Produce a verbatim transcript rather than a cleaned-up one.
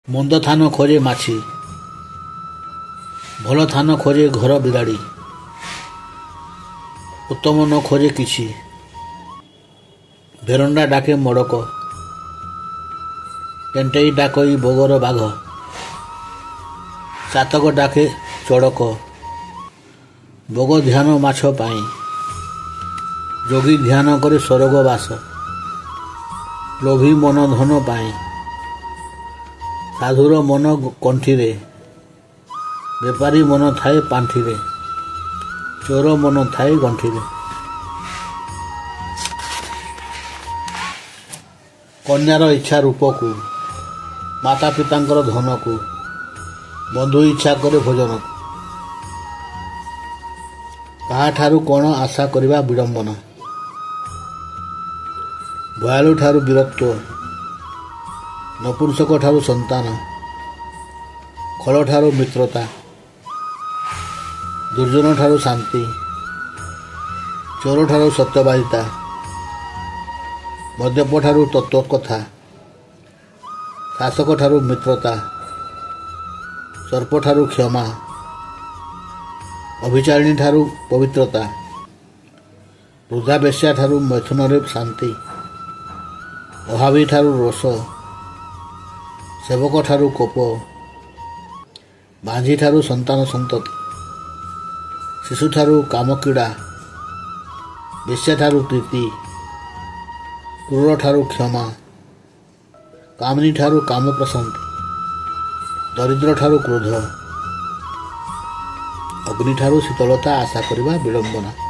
ମନ୍ଦ ଥାନ ଖୋଜେ ମାଛି, ଭଲ ଥାନ ଖୋଜେ ଘର ବିଗାଡ଼ି। ଉତ୍ତମ ନ ଖୋଜେ କିଛି, ଭେରଣ୍ଡା ଡାକେ ମଡ଼କ। ଟେଣ୍ଟେଇ ଡାକଇ ବଗର ବାଘ, ଚାତକ ଡାକେ ଚଡ଼କ। ବଗ ଧ୍ୟାନ ମାଛ ପାଇଁ, ଯୋଗୀ ଧ୍ୟାନ କରେ ସ୍ୱର୍ଗ ବାସ। ଲୋଭୀ ମନ ଧନ ପାଇଁ, ସାଧୁର ମନ କଣ୍ଠିରେ। ବେପାରୀ ମନ ଥାଏ ପାଣ୍ଠିରେ, ଚୋର ମନ ଥାଏ ଗଣ୍ଠିରେ। କନ୍ୟାର ଇଚ୍ଛା ରୂପକୁ, ମାତା ପିତାଙ୍କର ଧନକୁ। ବନ୍ଧୁ ଇଚ୍ଛା କରେ ଭୋଜନକୁ, କାହାଠାରୁ କ'ଣ ଆଶା କରିବା ବିଡ଼ମ୍ବନା। ଭୟାଳୁ ଠାରୁ ବୀରତ୍ୱ, ନପୁଂସକ ଠାରୁ ସନ୍ତାନ। ଖଳ ଠାରୁ ମିତ୍ରତା, ଦୁର୍ଜନ ଠାରୁ ଶାନ୍ତି। ଚୋର ଠାରୁ ସତ୍ୟବାଦିତା, ମଦ୍ୟପ ଠାରୁ ତତ୍ତ୍ୱକଥା। ଶାସକ ଠାରୁ ମିତ୍ରତା, ସର୍ପଠାରୁ କ୍ଷମା। ଅଭିଚାରିଣୀ ଠାରୁ ପବିତ୍ରତା, ବୃଦ୍ଧା ବେଶ୍ୟା ଠାରୁ ମୈଥୁନରେ ଶାନ୍ତି। ଅଭାବୀ ଠାରୁ ରୋଷ, ସେବକ ଠାରୁ କୋପ। ବାଞ୍ଝି ଠାରୁ ସନ୍ତାନ ସନ୍ତତି, ଶିଶୁଠାରୁ କାମକ୍ରୀଡ଼ା। ବେଶ୍ୟା ଠାରୁ ପ୍ରୀତି, କ୍ରୂର ଠାରୁ କ୍ଷମା। କାମିନୀ ଠାରୁ କାମ ପ୍ରଶାନ୍ତି, ଦରିଦ୍ର ଠାରୁ କ୍ରୋଧ। ଅଗ୍ନି ଠାରୁ ଶୀତଳତା ଆଶା କରିବା ବିଡ଼ମ୍ବନା।